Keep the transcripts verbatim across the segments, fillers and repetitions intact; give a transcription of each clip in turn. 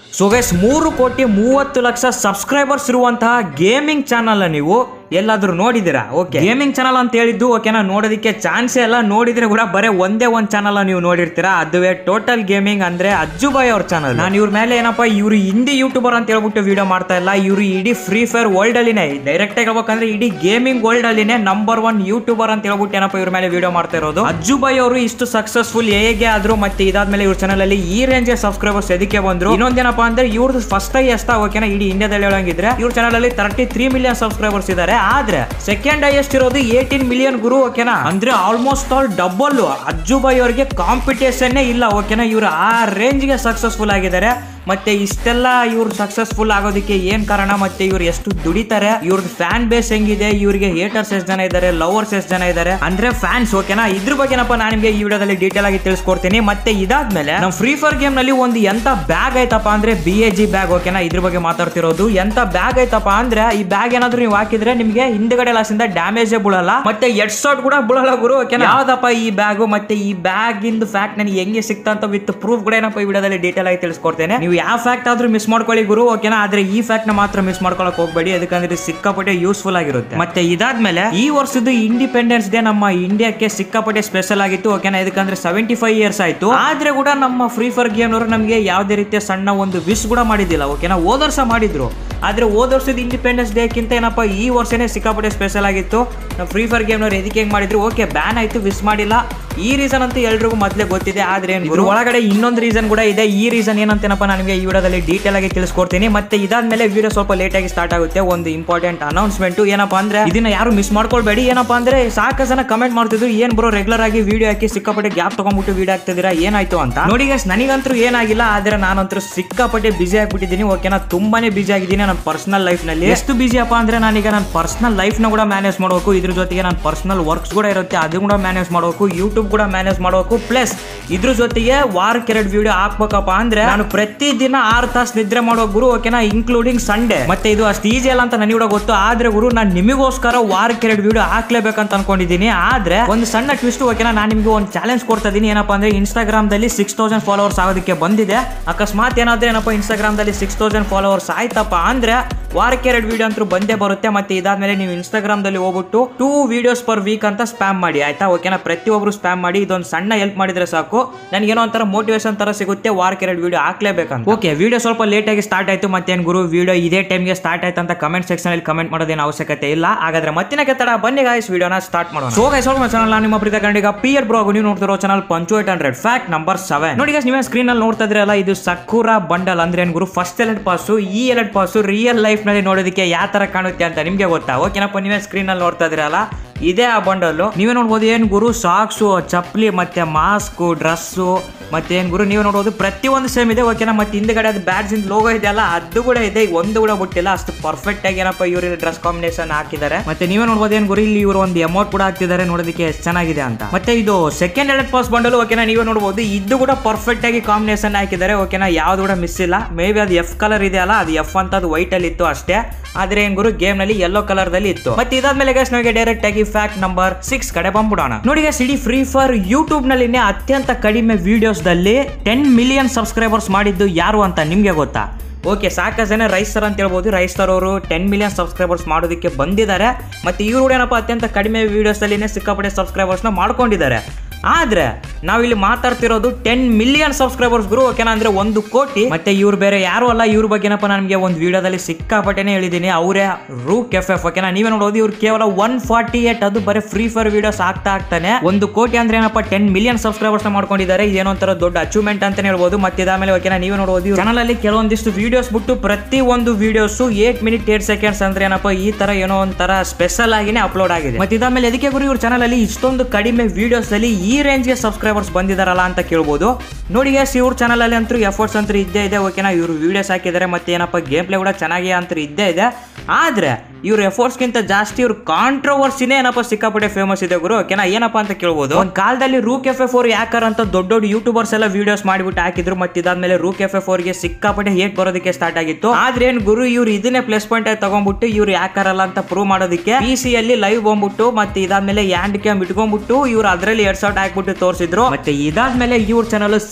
So guys ಮೂರು ಕೋಟಿ ಮೂವತ್ತು ಲಕ್ಷ ಸಬ್ಸ್ಕ್ರೈಬರ್ಸ್ ಇರುವಂತಹ ಗೇಮಿಂಗ್ ಚಾನಲ್ ನೀವು ಎಲ್ಲಾದ್ರೂ ನೋಡಿದಿರಾ? ಓಕೆ, ಗೇಮಿಂಗ್ ಚಾನಲ್ ಅಂತ ಹೇಳಿದ್ದು ಓಕೆನಾ, ನೋಡೋದಕ್ಕೆ ಚಾನ್ಸೇ ಎಲ್ಲ. ನೋಡಿದ್ರೆ ಕೂಡ ಬರೇ ಒಂದೇ ಒಂದ್ ಚಾನಲ್ ನೀವು ನೋಡಿರ್ತೀರಾ, ಅದುವೇ ಟೋಟಲ್ ಗೇಮಿಂಗ್ ಅಂದ್ರೆ ಅಜ್ಜು ಬಾಯ್ ಅವ್ರ ಚಾನಲ್. ನಾನು ಇವ್ರ ಮೇಲೆ ಏನಪ್ಪಾ ಇವ್ರು ಹಿಂದಿ ಯೂಟ್ಯೂಬರ್ ಅಂತ ಹೇಳ್ಬಿಟ್ಟು ವಿಡಿಯೋ ಮಾಡ್ತಾ ಇಲ್ಲ, ಇವ್ರು ಇಡೀ ಫ್ರೀ ಫೈರ್ ವರ್ಲ್ಡ್ ಅಲ್ಲಿನೇ, ಡೈರೆಕ್ಟ್ ಆಗಿ ಹೇಳ್ಬೇಕಂದ್ರೆ ಇಡೀ ಗೇಮಿಂಗ್ ವರ್ಲ್ಡ್ ಅಲ್ಲಿನೇ ನಂಬರ್ ಒನ್ ಯೂಟ್ಯೂಬರ್ ಅಂತ ಹೇಳ್ಬಿಟ್ಟು ಏನಪ್ಪ ಇವ್ರ ಮೇಲೆ ವಿಡಿಯೋ ಮಾಡ್ತಾ ಇರೋದು. ಅಜ್ಜು ಬಾಯ್ ಅವರು ಇಷ್ಟು ಸಕ್ಸಸ್ಫುಲ್ ಹೇಗೆ ಆದ್ರು, ಮತ್ತೆ ಇದಾದ್ಮೇಲೆ ಇವ್ರ ಚಾನಲ್ ಅಲ್ಲಿ ಈ ರೇಂಜ್ ಸಬ್ಸ್ಕ್ರೈಬರ್ಸ್ ಎದಕ್ಕೆ ಬಂದ್ರು? ಇನ್ನೊಂದೇನಪ್ಪ ಅಂದ್ರೆ ಇವ್ರದ್ದು ಫಸ್ಟ್ ಹೈಯೆಸ್ಟ್ ಓಕೆನಾ ಇಡೀ ಇಂಡಿಯಾದಲ್ಲಿ ಹೇಳಂಗಿದ್ರೆ ಇವ್ರ ಚಾನಲ್ ಅಲ್ಲಿ ತರ್ಟಿ ತ್ರೀ ಮಿಲಿಯನ್ ಸಬ್ಸ್ಕ್ರೈಬರ್ಸ್ ಇದಾರೆ. ಆದ್ರೆ ಸೆಕೆಂಡ್ ಹೈಯೆಸ್ಟ್ ಇರೋದು ಏಟೀನ್ ಮಿಲಿಯನ್ ಗುರು ಓಕೆನಾ, ಅಂದ್ರೆ almost all double. Ajju Bhai ಅವರಿಗೆ ಕಾಂಪಿಟೇಷನ್ ಇಲ್ಲ ಓಕೆನಾ, ಇವರು ಆ ರೇಂಜ್ ಗೆ ಸಕ್ಸಸ್ಫುಲ್ ಆಗಿದ್ದಾರೆ. ಮತ್ತೆ ಇಷ್ಟೆಲ್ಲ ಇವ್ರು ಸಕ್ಸಸ್ಫುಲ್ ಆಗೋದಕ್ಕೆ ಏನ್ ಕಾರಣ, ಮತ್ತೆ ಇವ್ರು ಎಷ್ಟು ದುಡಿತಾರೆ, ಇವ್ರದ್ದು ಫ್ಯಾನ್ ಬೇಸ್ ಹೆಂಗಿದೆ, ಇವ್ರಿಗೆ ಹೇಟರ್ಸ್ ಎಷ್ಟು ಜನ ಇದ್ದಾರೆ, ಲವರ್ಸ್ ಎಷ್ಟು ಜನ ಇದ್ದಾರೆ ಅಂದ್ರೆ ಫ್ಯಾನ್ಸ್ ಓಕೆನಾ. ಇದ್ರ ಬಗ್ಗೆನಪ್ಪ ನಾನು ನಿಮಗೆ ಈ ವಿಡಿಯೋದಲ್ಲಿ ಡೀಟೇಲ್ ಆಗಿ ತಿಳಿಸ್ಕೊಡ್ತೀನಿ. ಮತ್ತೆ ಇದಾದ್ಮೇಲೆ ನಮ್ಮ ಫ್ರೀ ಫೈರ್ ಗೇಮ್ ನಲ್ಲಿ ಒಂದು ಎಂತ ಬ್ಯಾಗ್ ಐತಪ್ಪ ಅಂದ್ರೆ ಬಿ ಎ ಜಿ ಬ್ಯಾಗ್ ಓಕೆನಾ, ಇದ್ರ ಬಗ್ಗೆ ಮಾತಾಡ್ತಿರೋದು. ಎಂತ ಬ್ಯಾಗ್ ಐತಪ್ಪ ಅಂದ್ರೆ ಈ ಬ್ಯಾಗ್ ಏನಾದ್ರು ನೀವು ಹಾಕಿದ್ರೆ ನಿಮ್ಗೆ ಹಿಂದ್ಗಡೆ ಲಾಸಿಂದ ಡ್ಯಾಮೇಜ್ ಬೀಳಲ್ಲ, ಮತ್ತೆ ಎಡ್ ಶಾಟ್ ಕೂಡ ಬೀಳಲ್ಲ ಗುರು ಓಕೆನಾ. ಯಾವ್ದಪ್ಪ ಈ ಬ್ಯಾಗ್, ಮತ್ತೆ ಈ ಬ್ಯಾಗ್ ಇಂದು ಫ್ಯಾಕ್ಟ್ ನನಗೆ ಹೆಂಗೆ ಸಿಕ್ತಾ ಅಂತ ವಿತ್ ಪ್ರೂಫ್ ಕೂಡ ಏನಪ್ಪ ಈ ವಿಡಿಯೋದಲ್ಲಿ ಡೀಟೇಲ್ ಆಗಿ ತಿಳಿಸ್ಕೊಡ್ತೇನೆ. ನೀವು ಯಾವ ಫ್ಯಾಕ್ಟ್ ಆದ್ರೂ ಮಿಸ್ ಮಾಡ್ಕೊಳ್ಳಿ ಗುರು ಓಕೆನಾ, ಆದ್ರೆ ಈ ಫ್ಯಾಕ್ಟ್ ನ ಮಾತ್ರ ಮಿಸ್ ಮಾಡ್ಕೊಳಕ್ ಹೋಗ್ಬೇಡಿ, ಅದಕ್ಕಂದ್ರೆ ಸಿಕ್ಕಾಪಟ್ಟೆ ಯೂಸ್ಫುಲ್ ಆಗಿರುತ್ತೆ. ಮತ್ತೆ ಇದಾದ್ಮೇಲೆ ಈ ವರ್ಷದ ಇಂಡಿಪೆಂಡೆನ್ಸ್ ಡೇ ನಮ್ಮ ಇಂಡಿಯಾಕ್ಕೆ ಸಿಕ್ಕಾಪಟ್ಟೆ ಸ್ಪೆಷಲ್ ಆಗಿತ್ತು ಓಕೆನಾ, ಇದಕ್ಕಂದ್ರೆ ಸೆವೆಂಟಿ ಫೈವ್ ಇಯರ್ಸ್ ಆಯ್ತು. ಆದ್ರೆ ಕೂಡ ನಮ್ಮ ಫ್ರೀ ಫೈರ್ ಗೇಮ್ ಅವರು ನಮಗೆ ಯಾವುದೇ ರೀತಿಯ ಸಣ್ಣ ಒಂದು ವಿಶ್ ಕೂಡ ಮಾಡಿದಿಲ್ಲ ಓಕೆನಾ. ಹೋದ ವರ್ಷ ಮಾಡಿದ್ರು, ಆದ್ರೆ ಹೋದ ವರ್ಷದ ಇಂಡಿಪೆಂಡೆನ್ಸ್ ಡೇ ಕಿಂತ ಏನಪ್ಪ ಈ ವರ್ಷನೇ ಸಿಕ್ಕಾಪಟ್ಟೆ ಸ್ಪೆಷಲ್ ಆಗಿತ್ತು. ನಮ್ಮ ಫ್ರೀ ಫೈರ್ ಗೇಮ್ ಅವರು ಎದಕ್ಕೆ ಹೆಂಗ್ ಮಾಡಿದ್ರು, ಓಕೆ ಬ್ಯಾನ್ ಆಯ್ತು, ವಿಶ್ ಮಾಡಿಲ್ಲ, ಈ ರೀಸನ್ ಅಂತ ಎಲ್ರಿಗೂ ಮೊದಲೇ ಗೊತ್ತಿದೆ. ಆದ್ರೆ ಇದ್ರ ಒಳಗಡೆ ಇನ್ನೊಂದು ರೀಸನ್ ಕೂಡ ಇದೆ. ಈ ರೀಸನ್ ಏನಂತೇನಪ್ಪ ನನಗೆ ಈ ವಿಡಿಯೋದಲ್ಲಿ ಡೀಟೇಲ್ ಆಗಿ ತಿಳಿಸ್ಕೊಡ್ತೀನಿ. ಮತ್ತೆ ಇದಾದ್ಮೇಲೆ ವಿಡಿಯೋ ಸ್ವಲ್ಪ ಲೇಟ್ ಆಗಿ ಸ್ಟಾರ್ಟ್ ಆಗುತ್ತೆ. ಒಂದು ಇಂಪಾರ್ಟೆಂಟ್ ಅನೌನ್ಸ್ಮೆಂಟ್ ಏನಪ್ಪಾ ಅಂದ್ರೆ ಇದನ್ನ ಯಾರು ಮಿಸ್ ಮಾಡ್ಕೊಳ್ಬೇಡಿ. ಏನಪ್ಪಾ ಅಂದ್ರೆ ಸಾಕಷ್ಟು ಜನ ಕಮೆಂಟ್ ಮಾಡ್ತಿದ್ರು, ಏನ್ ಬ್ರೋ ರೆಗ್ಯುಲರ್ ಆಗಿ ವಿಡಿಯೋ ಹಾಕಿ ಸಿಕ್ಕಾಪಟ್ಟೆ ಗ್ಯಾಪ್ ತಗೊಂಡ್ಬಿಟ್ಟು ವಿಡಿಯೋ ಹಾಕ್ತಿದ್ದೀರಾ, ಏನಾಯ್ತು ಅಂತ. ನೋಡಿ ಗೈಸ್, ನನಗಂತೂ ಏನಾಗಿಲ್ಲ, ಆದ್ರೆ ನಾನಂತೂ ಸಿಕ್ಕಾಪಟ್ಟೆ ಬಿಸಿ ಆಗ್ಬಿಟ್ಟಿದ್ದೀನಿ ಓಕೆನಾ, ತುಂಬಾನೇ ಬಿಸಿ ಆಗಿದ್ದೀನಿ ನನ್ನ ಪರ್ಸನಲ್ ಲೈಫ್ ನಲ್ಲಿ. ಎಷ್ಟು ಬಿಸಿ ಅಪ್ಪ ಅಂದ್ರೆ ನಾನೀಗ ನನ್ನ ಪರ್ಸನಲ್ ಲೈಫ್ ನ ಕೂಡ ಮ್ಯಾನೇಜ್ ಮಾಡಬೇಕು, ಇದ್ರ ಜೊತೆಗೆ ನನ್ನ ಪರ್ಸನಲ್ ವರ್ಕ್ಸ್ ಕೂಡ ಇರುತ್ತೆ, ಅದು ಕೂಡ ಮ್ಯಾನೇಜ್ ಮಾಡಬೇಕು, ಯೂಟ್ಯೂಬ್ ಕೂಡ ಮ್ಯಾನೇಜ್ ಮಾಡಬೇಕು, ಪ್ಲಸ್ ಇದ್ರ ಜೊತೆಗೆ ವಾರಕ್ಕೆ ಎರಡು ವಿಡಿಯೋ ಹಾಕ್ಬೇಕಪ್ಪ ಅಂದ್ರೆ ನಾನು ಪ್ರತಿ ದಿನ ಆರು ತಾಸು ನಿದ್ರೆ ಮಾಡೋ ಗುರು ಓಕೆನಾ, ಇನ್ಕ್ಲೂಡಿಂಗ್ ಸಂಡೇ. ಮತ್ತೆ ಇದು ಅಷ್ಟು ಈಸಿ ಅಲ್ಲ ಅಂತ ನನಗೆ ಕೂಡ ಗೊತ್ತು, ಆದ್ರೆ ಗುರು ನಾನು ನಿಮಗೋಸ್ಕರ ವಾರಕ್ಕೆ ಎರಡು ವಿಡಿಯೋ ಹಾಕ್ಲೇಬೇಕಂತ ಅನ್ಕೊಂಡಿದ್ದೀನಿ. ಆದ್ರೆ ಒಂದು ಸಣ್ಣ ಟ್ವಿಸ್ಟ್ ಓಕೆನಾ, ನಾನು ನಿಮ್ಗೆ ಒಂದು ಚಾಲೆಂಜ್ ಕೊಡ್ತಾ ಇದೀನಿ. ಏನಪ್ಪಾ ಅಂದ್ರೆ ಇನ್ಸ್ಟಾಗ್ರಾಮ್ ದಲ್ಲಿ ಸಿಕ್ಸ್ ತೌಸಂಡ್ ಫಾಲೋವರ್ಸ್ ಆಗೋದಕ್ಕೆ ಬಂದಿದೆ. ಅಕಸ್ಮಾತ್ ಏನಾದ್ರೆ ಏನಪ್ಪ ಇನ್ಸ್ಟಾಗ್ರಾಮ್ ದಲ್ಲಿ ಸಿಕ್ಸ್ ತೌಸಂಡ್ ಫಾಲೋವರ್ಸ್ ಆಯ್ತಪ್ಪ ಅಂದ್ರೆ ವಾರಕ್ಕೆ ಎರಡು ವಿಡಿಯೋ ಅಂತೂ ಬಂದೇ ಬರುತ್ತೆ. ಮತ್ತೆ ಇದಾದ್ಮೇಲೆ ನೀವು ಇನ್ಸ್ಟಾಗ್ರಾಮ್ ದಲ್ಲಿ ಹೋಗ್ಬಿಟ್ಟು ಟೂ ವಿಡಿಯೋಸ್ ಪರ್ ವೀಕ್ ಅಂತ ಸ್ಪ್ಯಾಮ್ ಮಾಡಿ ಆಯ್ತಾ ಓಕೆನಾ, ಪ್ರತಿಯೊಬ್ರು ಸ್ಪ್ಯಾಮ್ ಮಾಡಿ. ಇದೊಂದು ಸಣ್ಣ ಹೆಲ್ಪ್ ಮಾಡಿದ್ರೆ ಸಾಕು, ನನಗೆ ಏನೋ ಒಂಥರ ಮೋಟಿವೇಶನ್ ತರ ಸಿಗುತ್ತೆ, ವಾರಕ್ಕೆ ಎರಡು ವಿಡಿಯೋ ಹಾಕ್ಲೇಬೇಕಂತ. ಓಕೆ, ವಿಡಿಯೋ ಸ್ವಲ್ಪ ಲೇಟ್ ಆಗಿ ಸ್ಟಾರ್ಟ್ ಆಯ್ತು, ಮತ್ತೇನು ಗುರು ವಿಡಿಯೋ ಇದೇ ಟೈಮ್ಗೆ ಸ್ಟಾರ್ಟ್ ಆಯ್ತು ಅಂತ ಕಮೆಂಟ್ ಸೆಕ್ಷನ್ ಅಲ್ಲಿ ಕಮೆಂಟ್ ಮಾಡೋದೇನು ಅವಶ್ಯಕತೆ ಇಲ್ಲ. ಹಾಗಾದ್ರೆ ಮತ್ತಿನ ಕೆತ್ತಡ ಬನ್ನಿ ಗಾಯ್ಸ್ ವಿಡಿಯೋನ ಸ್ಟಾರ್ಟ್ ಮಾಡೋಣ. ಸೊ ಗೈಸ್, ಚಾನಲ್ ನಿಮ್ಮ ಪ್ರೀತ ಕನ್ನಡಿಗ ಪಿ ಆರ್ ಬ್ರೋ, ನೀವು ನೋಡ್ತಿರೋ ಚಾನಲ್ ಪಂಚು eight hundred fact number seven. ನೋಡಿ ಗೈಸ್, ನೀವೇ ಸ್ಕ್ರೀನ್ ಅಲ್ಲಿ ನೋಡ್ತಾ ಇದ್ರಲ್ಲ, ಇದು ಸಕುರಾ ಬಂಡಲ್ ಅಂದ್ರೆ ಏನ್ ಗುರು, ಫಸ್ಟ್ ಎಲೆಟ್ ಪಾಸು. ಈ ಎಲೆಟ್ ಪಾಸು ರಿಯಲ್ ಲೈಫ್ ನಲ್ಲಿ ನೋಡೋದಕ್ಕೆ ಯಾವ ತರ ಕಾಣುತ್ತೆ ಅಂತ ನಿಮ್ಗೆ ಗೊತ್ತಾ ಓಕೆನಪ್ಪ. ನೀವೇ ಸ್ಕ್ರೀನ್ ಅಲ್ಲಿ ನೋಡ್ತಾ ಇದ್ರಲ್ಲ, ಇದೇ ಆ ಬಂಡಲ್. ನೀವೇ ನೋಡ್ಬೋದು ಏನ್ ಗುರು, ಸಾಕ್ಸು, ಚಪ್ಪಲಿ, ಮತ್ತೆ ಮಾಸ್ಕ್, ಡ್ರೆಸ್ಸು, ಮತ್ತೆ ಏನ್ ಗುರು ನೀವು ನೋಡ್ಬೋದು ಪ್ರತಿಯೊಂದು ಸೇಮ್ ಇದೆ ಓಕೆನಾ. ಮತ್ತೆ ಹಿಂದ್ಗಡೆ ಅದು ಬ್ಯಾಡ್ಸ್ ಇಂದ ಲೋಗೋ ಇದೆಯಲ್ಲ, ಅದು ಕೂಡ ಇದೆ, ಒಂದು ಕೂಡ ಬಿಟ್ಟಿಲ್ಲ, ಅಷ್ಟು ಪರ್ಫೆಕ್ಟ್ ಆಗಿ ಏನಪ್ಪ ಇವ್ರ ಡ್ರೆಸ್ ಕಾಂಬಿನೇಷನ್ ಹಾಕಿದ್ದಾರೆ. ಮತ್ತೆ ನೀವೇ ನೋಡ್ಬೋದು ಏನ್ ಗುರು, ಇಲ್ಲಿ ಇವರು ಒಂದು ಅಮೌಂಟ್ ಕೂಡ ಹಾಕ್ತಿದ್ದಾರೆ, ನೋಡೋದಕ್ಕೆ ಎಷ್ಟು ಚೆನ್ನಾಗಿದೆ ಅಂತ. ಮತ್ತೆ ಇದು ಸೆಕೆಂಡ್ ಎಲೆಟ್ ಪಾಸ್ ಬಂಡಲ್ ಓಕೆನಾ, ನೀವೇ ನೋಡ್ಬೋದು, ಇದು ಕೂಡ ಪರ್ಫೆಕ್ಟ್ ಆಗಿ ಕಾಂಬಿನೇಷನ್ ಹಾಕಿದ್ದಾರೆ ಓಕೆನಾ, ಯಾವ್ದು ಕೂಡ ಮಿಸ್ ಇಲ್ಲ. ಮೇ ಬಿ ಅದು ಎಫ್ ಕಲರ್ ಇದೆ ಅಲ್ಲ, ಅದು ಎಫ್ ಅಂತ ಅದು ವೈಟ್ ಅಲ್ಲಿ ಇತ್ತು ಅಷ್ಟೇ, ಆದ್ರೆ ಏನ್ ಗುರು ಗೇಮ್ ನಲ್ಲಿ ಯೆಲ್ಲೋ ಕಲರ್ ದಲ್ಲಿ ಇತ್ತು. ಮತ್ತೆ ಇದಾದ್ಮೇಲೆ ಗೈಸ್ ನಮಗೆ ಡೈರೆಕ್ಟ್ ಆಗಿ ಫ್ಯಾಕ್ಟ್ ನಂಬರ್ ಸಿಕ್ಸ್ ಕಡೆ ಬಂದ್ಬಿಡೋಣ. ನೋಡಿ ಗೈಸ್, ಇಡೀ ಫ್ರೀ ಫೈರ್ ಯೂಟ್ಯೂಬ್ ನಲ್ಲಿ ಅತ್ಯಂತ ಕಡಿಮೆ ವಿಡಿಯೋಸ್ ದಲ್ಲಿ ಟೆನ್ ಮಿಲಿಯನ್ ಸಬ್ಸ್ಕ್ರೈಬರ್ಸ್ ಮಾಡಿದ್ದು ಯಾರು ಅಂತ ನಿಮ್ಗೆ ಗೊತ್ತಾ? ಓಕೆ, ಸಾಕಷ್ಟು ಜನ ರೈಸ್ ಸರ್ ಅಂತ ಹೇಳ್ಬೋದು, ರೈಸ್ ಸರ್ ಅವರು ಟೆನ್ ಮಿಲಿಯನ್ ಸಬ್ಸ್ಕ್ರೈಬರ್ಸ್ ಮಾಡೋದಕ್ಕೆ ಬಂದಿದ್ದಾರೆ. ಮತ್ತೆ ಇವರು ಕೂಡ ಏನಪ್ಪ ಅತ್ಯಂತ ಕಡಿಮೆ ವಿಡಿಯೋಸ್ ಅಲ್ಲಿ ಸಿಕ್ಕಾಪಟ್ಟೆ ಸಬ್ಸ್ಕ್ರೈಬರ್ಸ್ ನ ಮಾಡ್ಕೊಂಡಿದ್ದಾರೆ. ಆದ್ರೆ ನಾವಿಲ್ಲಿ ಮಾತಾಡ್ತಿರೋದು ಟೆನ್ ಮಿಲಿಯನ್ ಸಬ್ಸ್ಕ್ರೈಬರ್ಸ್ ಗುರು ಓಕೆನಾ, ಅಂದ್ರೆ ಒಂದು ಕೋಟಿ. ಮತ್ತೆ ಇವ್ರು ಬೇರೆ ಯಾರು ಅಲ್ಲ, ಇವ್ರ ಬಗ್ಗೆ ಏನಪ್ಪ ನಮಗೆ ಒಂದು ವಿಡಿಯೋದಲ್ಲಿ ಸಿಕ್ಕಾಪಟ್ಟೆನೆ ಹೇಳಿದ್ದೀನಿ, ಅವರೇ ರೂ ಕೆಫೆ ಓಕೆನಾ. ನೀವೇ ನೋಡೋದು ಇವ್ರು ಕೇವಲ ಒನ್ ಫಾರ್ಟಿ ಏಟ್ ಅದು ಬರೀ ಫ್ರೀ ಫೈರ್ ವಿಡಿಯೋಸ್ ಆಗ್ತಾ ಆಗ್ತಾನೆ ಒಂದು ಕೋಟಿ ಅಂದ್ರೆ ಏನಪ್ಪ ಟೆನ್ ಮಿಲಿಯನ್ ಸಬ್ಸ್ಕ್ರೈಬರ್ಸ್ ನ ಮಾಡ್ಕೊಂಡಿದ್ದಾರೆ. ಏನೋ ಒಂಥರ ದೊಡ್ಡ ಅಚೀವ್ಮೆಂಟ್ ಅಂತಾನೆ ಹೇಳ್ಬೋದು. ಮತ್ತೆ ಇದಾದ್ಮೇಲೆ ಓಕೆನಾ, ನೀವೇ ನೋಡೋದು ಚಾನಲ್ ಅಲ್ಲಿ ಕೆಲವೊಂದಿಷ್ಟು ವಿಡಿಯೋಸ್ ಬಿಟ್ಟು ಪ್ರತಿ ಒಂದು videos eight minute eight seconds ಅಂದ್ರೆ ಏನಪ್ಪ ಈ ತರ ಏನೋ ಒಂಥರ ಸ್ಪೆಷಲ್ ಆಗಿನೇ ಅಪ್ಲೋಡ್ ಆಗಿದೆ. ಮತ್ತೆ ಇದಾದ್ಮೇಲೆ ಅದಕ್ಕೆ ಗುರು ಇವ್ರ ಚಾನಲ್ ಅಲ್ಲಿ ಇಷ್ಟೊಂದು ಕಡಿಮೆ ವಿಡಿಯೋಸ್ ಅಲ್ಲಿ ಈ ರೇಂಜ್ ಗೆ ಸಬ್ಸ್ಕ್ರೈಬರ್ಸ್ ಬಂದಿದಾರಲ್ಲ ಅಂತ ಕೇಳ್ಬೋದು. ನೋಡಿ ಗೈಸ್, ಇವ್ರ ಚಾನಲ್ ಅಲ್ಲಿ ಅಂತೂ ಎಫರ್ಟ್ಸ್ ಅಂತೂ ಇದ್ದೇ ಇದೆ ಓಕೆನಾ, ಇವರು ವಿಡಿಯೋಸ್ ಹಾಕಿದ್ದಾರೆ, ಮತ್ತೆ ಏನಪ್ಪ ಗೇಮ್ ಪ್ಲೇ ಕೂಡ ಚೆನ್ನಾಗಿ ಅಂತ ಇದ್ದೇ ಇದೆ. ಆದ್ರೆ ಇವ್ರ ಎಫರ್ಟ್ಸ್ ಗಿಂತ ಜಾಸ್ತಿ ಇವ್ರ ಕಾಂಟ್ರವರ್ಸಿನೇ ಏನಪ್ಪ ಸಿಕ್ಕಾಪಟ್ಟೆ ಫೇಮಸ್ ಇದೆ ಗುರು ಓಕೆನಾ. ಏನಪ್ಪ ಅಂತ ಕೇಳ್ಬೋದು, ಒಂದ್ ಕಾಲದಲ್ಲಿ ರೂ ಕೆಫೆ ಫೋರ್ ಯಾಕರ್ ಅಂತ ದೊಡ್ಡ ದೊಡ್ಡ ಯೂಟ್ಯೂಬರ್ಸ್ ಎಲ್ಲ ವಿಡಿಯೋಸ್ ಮಾಡಿಬಿಟ್ಟು ಹಾಕಿದ್ರು. ಮತ್ತೆ ಇದಾದ್ಮೇಲೆ ರೂ ಕೆಫೆ ಫೋರ್ ಗೆ ಸಿಕ್ಕಾಪಟ್ಟೆ ಹೇಟ್ ಬರೋದಕ್ಕೆ ಸ್ಟಾರ್ಟ್ ಆಗಿತ್ತು. ಆದ್ರೆ ಏನ್ ಗುರು ಇವ್ರು ಇದನ್ನೇ ಪ್ಲಸ್ ಪಾಯಿಂಟ್ ಆಗಿ ತಗೊಂಡ್ಬಿಟ್ಟು ಇವ್ರು ಯಾಕರ್ ಅಲ್ಲ ಅಂತ ಪ್ರೂವ್ ಮಾಡೋದಕ್ಕೆ ಪಿ ಸಿ ಅಲ್ಲಿ ಲೈವ್ ಬಂದ್ಬಿಟ್ಟು ಮತ್ತೆ ಇದಾದ್ಮೇಲೆ ಹ್ಯಾಂಡ್ ಕ್ಯಾಮ್ ಇಟ್ಕೊಂಡ್ಬಿಟ್ಟು ಇವ್ರು ಅದ್ರಲ್ಲಿ ಎರಡ್ ಸಾವಿರ ಹಾಕ್ಬಿಟ್ಟು ತೋರಿಸಿದ್ರು. ಮತ್ತೆ ಇದಾದ್ಮೇಲೆ ಇವ್ರ ಚಾನಲ್